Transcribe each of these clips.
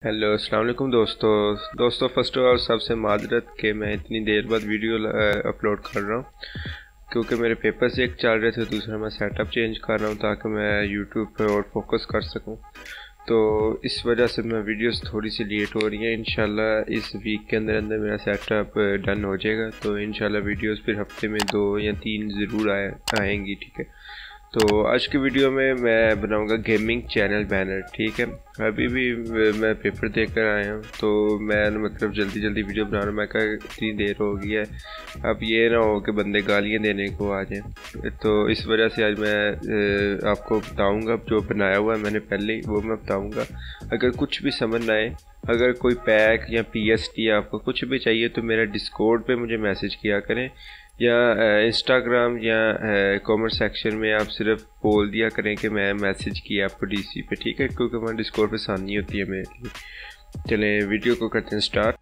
Hello अस्सलाम वालेकुम दोस्तों फर्स्ट ऑफ ऑल सबसे माजरत कि मैं इतनी देर बाद वीडियो अपलोड कर रहा हूँ क्योंकि मेरे पेपर्स एक चल रहे थे, दूसरा मैं सेटअप चेंज कर रहा हूँ ताकि मैं यूट्यूब पे और फोकस कर सकूँ। तो इस वजह से मैं वीडियोस थोड़ी सी लेट हो रही हैं। इंशाल्लाह इस वीक के अंदर अंदर मेरा सेटअप डन हो जाएगा, तो इंशाल्लाह वीडियोस फिर हफ्ते में 2 या 3 ज़रूर आएंगी। ठीक है, तो आज की वीडियो में मैं बनाऊंगा गेमिंग चैनल बैनर। ठीक है, अभी भी मैं पेपर देख कर आया हूँ, तो मैं मतलब जल्दी जल्दी वीडियो बना रहा हूँ। मैं कहा इतनी देर हो गई है, अब ये ना हो कि बंदे गालियाँ देने को आ जाएं। तो इस वजह से आज मैं आपको बताऊँगा जो बनाया हुआ है मैंने पहले ही, वो मैं बताऊँगा। अगर कुछ भी समझ ना आए, अगर कोई पैक या PST आपको कुछ भी चाहिए तो मेरा डिस्कॉर्ड पे मुझे मैसेज किया करें, या इंस्टाग्राम या कमेंट सेक्शन में आप सिर्फ बोल दिया करें कि मैं मैसेज किया आपको DC पे। ठीक है, क्योंकि वहाँ डिस्कॉर्ड पे आसानी होती है मेरे लिए। चलें वीडियो को करते हैं स्टार्ट।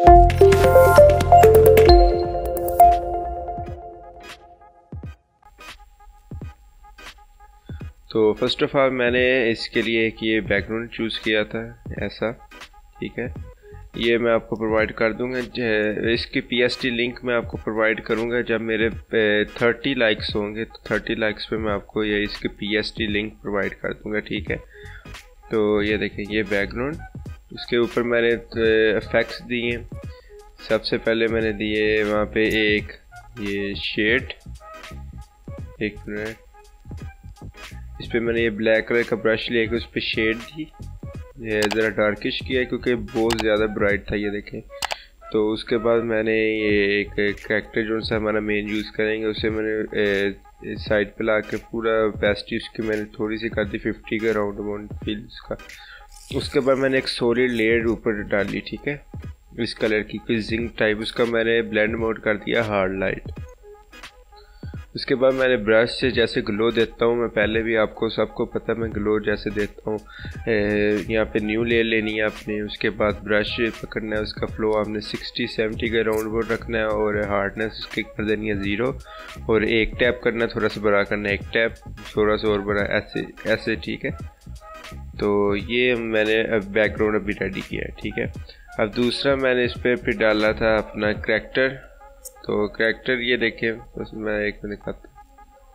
तो फर्स्ट ऑफ ऑल मैंने इसके लिए एक ये बैकग्राउंड चूज़ किया था ऐसा। ठीक है, ये मैं आपको प्रोवाइड कर दूंगा। इसकी PST लिंक मैं आपको प्रोवाइड करूंगा जब मेरे 30 लाइक्स होंगे। तो 30 लाइक्स पे मैं आपको ये इसकी PST लिंक प्रोवाइड कर दूंगा। ठीक है, तो ये देखें, ये बैकग्राउंड, उसके ऊपर मैंने इफेक्ट्स दिए। सबसे पहले मैंने दिए वहाँ पे एक ये शेड, एक मिनट, इस पर मैंने ये ब्लैक कलर का ब्रश लेके उस पर शेड दी। ये ज़रा डार्किश किया है क्योंकि बहुत ज़्यादा ब्राइट था, ये देखें। तो उसके बाद मैंने ये एक कैरेक्टर जो सा हमारा मेन यूज़ करेंगे उसे मैंने साइड पे ला के पूरा पेस्टी उसकी मैंने थोड़ी सी कर दी 50 का राउंड अमाउंट फील उसका। उसके बाद मैंने एक सॉलिड लेयर ऊपर डाली। ठीक है, इस कलर की कोई जिंक टाइप, उसका मैंने ब्लेंड मोड कर दिया हार्ड लाइट। उसके बाद मैंने ब्रश से जैसे ग्लो देता हूँ, मैं पहले भी आपको सबको पता मैं ग्लो जैसे देता हूँ। यहाँ पे न्यू लेयर लेनी है आपने, उसके बाद ब्रश पकड़ना है, उसका फ्लो आपने 60-70 का राउंड बोर्ड रखना है और हार्डनेस उसकी कर देनी है 0 और एक टैप करना है, थोड़ा सा बड़ा करना है, एक टैप थोड़ा सा और बड़ा, ऐसे ऐसे। ठीक है, तो ये मैंने अब बैकग्राउंड अभी रेडी किया है। ठीक है, अब दूसरा मैंने इस पर फिर डाला था अपना करैक्टर। तो कैरेक्टर ये देखें, बस मैं एक मिनट खाता हूँ,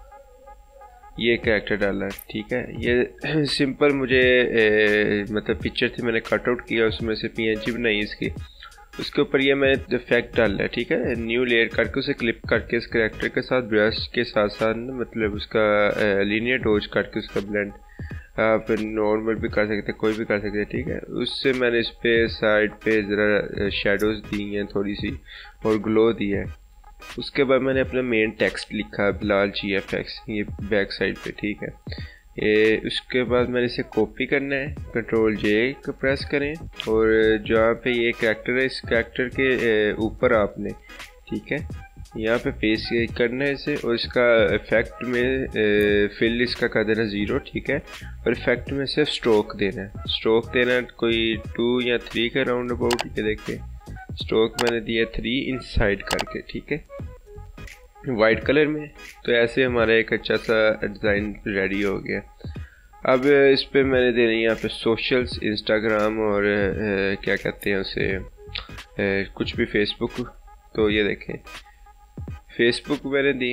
ये कैरेक्टर डाला है। ठीक है, ये सिंपल मुझे मतलब पिक्चर थी, मैंने कट आउट किया, उसमें से PNG बनाई इसकी। उसके ऊपर ये मैंने इफेक्ट डाला है। ठीक है, न्यू लेयर करके उसे क्लिप करके इस कैरेक्टर के साथ ब्रश के साथ साथ मतलब उसका लीनियर डॉज करके उसका ब्लेंड आप नॉर्मल भी कर सकते हैं, कोई भी कर सकते हैं। ठीक है, उससे मैंने इस पे साइड पे ज़रा शेडोज़ दी हैं थोड़ी सी और ग्लो दिया है। उसके बाद मैंने अपना मेन टेक्स्ट लिखा बिलाल GFX ये बैक साइड पे। ठीक है, ये उसके बाद मैंने इसे कॉपी करना है, Ctrl+J को प्रेस करें और जहाँ पे ये कैरेक्टर है इस कैरेक्टर के ऊपर आपने, ठीक है, यहाँ पे पेस्ट करना है इसे और इसका इफेक्ट में फिल इसका कर देना 0। ठीक है, और इफेक्ट में सिर्फ स्ट्रोक देना है, स्ट्रोक देना कोई 2 या 3 का राउंड अबाउट। ये देखिए स्ट्रोक मैंने दिया 3 इनसाइड करके। ठीक है, वाइट कलर में। तो ऐसे हमारा एक अच्छा सा डिज़ाइन रेडी हो गया। अब इस पे मैंने देनी है यहाँ पे सोशल्स, इंस्टाग्राम और क्या कहते हैं उसे कुछ भी, फेसबुक। तो ये देखें फेसबुक मैंने दी,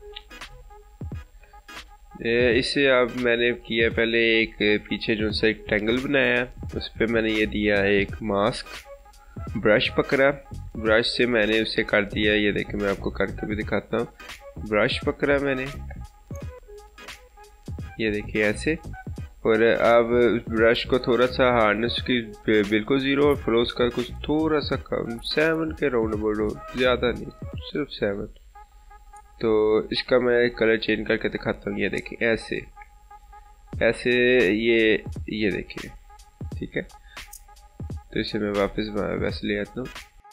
इसे अब मैंने किया पहले एक पीछे जो सा एक ट्रायंगल बनाया, उस पर मैंने ये दिया एक मास्क, ब्रश पकड़ा, ब्रश से मैंने उसे कर दिया, ये देखें मैं आपको करके भी दिखाता हूँ। ब्रश पकड़ा मैंने, ये देखिए ऐसे, और अब ब्रश को थोड़ा सा हार्डनेस की बिल्कुल 0 और फ्लो का कुछ थोड़ा सा कम 7 के राउंड अबाउट, ज़्यादा नहीं, सिर्फ 7। तो इसका मैं कलर चेंज करके दिखाता हूँ। ये देखिए ऐसे ऐसे, ये देखिए। ठीक है, तो इसे मैं वापस वैसे ले आता हूँ।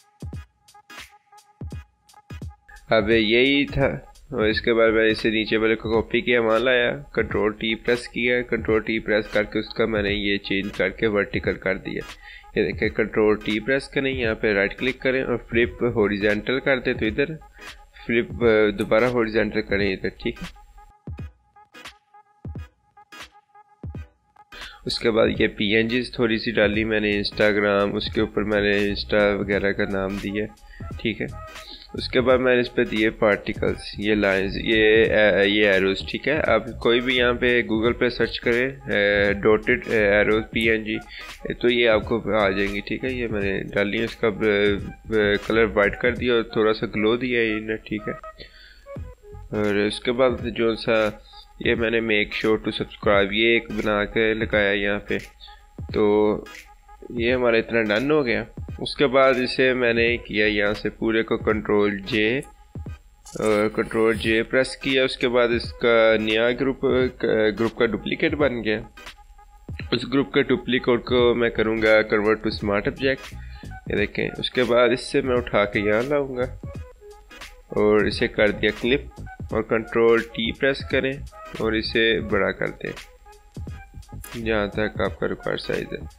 अब यही था और इसके बाद मैंने इसे नीचे वाले को कॉपी किया, वहाँ लाया, Ctrl+T प्रेस किया, Ctrl+T प्रेस करके उसका मैंने ये चेंज करके वर्टिकल कर दिया। ये देखिए Ctrl+T प्रेस करें, यहाँ पे राइट क्लिक करें और फ्लिप हॉरिजॉन्टल कर दे, तो इधर फ्लिप दोबारा हॉरिजॉन्टल करें इधर। ठीक है, उसके बाद ये PNGs थोड़ी सी डाली मैंने इंस्टाग्राम, उसके ऊपर मैंने इंस्टा वगैरह का नाम दिया, ठीक है। उसके बाद मैंने इस पे दिए पार्टिकल्स, ये लाइंस, ये एरोज, ठीक है। आप कोई भी यहाँ पे गूगल पे सर्च करें डॉटेड एरोज PNG, तो ये आपको आ जाएंगी, ठीक है। ये मैंने डाली है, इसका कलर वाइट कर दिया और थोड़ा सा ग्लो दिया है इन्हें, ठीक है। और उसके बाद जो सा ये मैंने मेक श्योर टू सब्सक्राइब ये एक बना के लगाया यहाँ पे, तो ये हमारा इतना डन हो गया। उसके बाद इसे मैंने किया यहाँ से पूरे को कंट्रोल J प्रेस किया। उसके बाद इसका नया ग्रुप का डुप्लीकेट बन गया। उस ग्रुप का डुप्लीकेट को मैं करूँगा कन्वर्ट टू स्मार्ट ऑब्जेक्ट, ये देखें। उसके बाद इससे मैं उठा के यहाँ लाऊंगा और इसे कर दिया क्लिप और कंट्रोल T प्रेस करें और इसे बड़ा कर दें जहाँ तक आपका रिक्वायर्ड साइज है।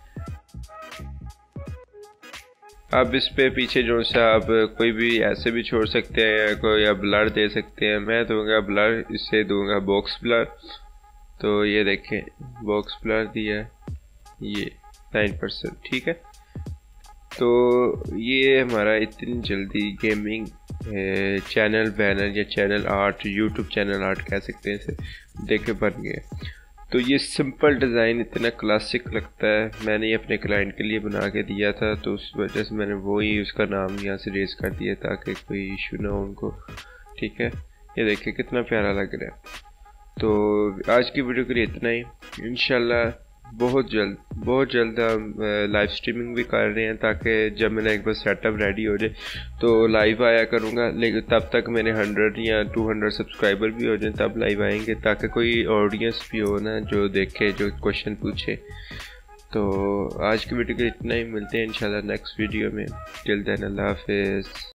अब इस पे पीछे जो सा आप कोई भी ऐसे भी छोड़ सकते हैं, कोई आप ब्लर दे सकते हैं। मैं दूंगा ब्लर, इससे दूंगा बॉक्स ब्लर, तो ये देखें बॉक्स ब्लर दिया ये 9%, ठीक है। तो ये हमारा इतनी जल्दी गेमिंग चैनल बैनर या channel art, YouTube channel art कह सकते हैं इसे, देखे बन गए। तो ये सिंपल डिज़ाइन इतना क्लासिक लगता है, मैंने ये अपने क्लाइंट के लिए बना के दिया था, तो उस वजह से मैंने वही उसका नाम यहाँ से रेज कर दिया ताकि कोई इशू ना हो उनको, ठीक है। ये देखिए कितना प्यारा लग रहा है। तो आज की वीडियो के लिए इतना ही। इंशाल्लाह बहुत जल्द हम लाइव स्ट्रीमिंग भी कर रहे हैं, ताकि जब मेरा एक बार सेटअप रेडी हो जाए तो लाइव आया करूँगा। लेकिन तब तक मेरे 100 या 200 सब्सक्राइबर भी हो जाए तब लाइव आएंगे, ताकि कोई ऑडियंस भी हो ना जो देखे, जो क्वेश्चन पूछे। तो आज की वीडियो के लिए इतना ही, मिलते हैं इंशाल्लाह नेक्स्ट वीडियो में। टिल देन अल्लाह हाफिज़।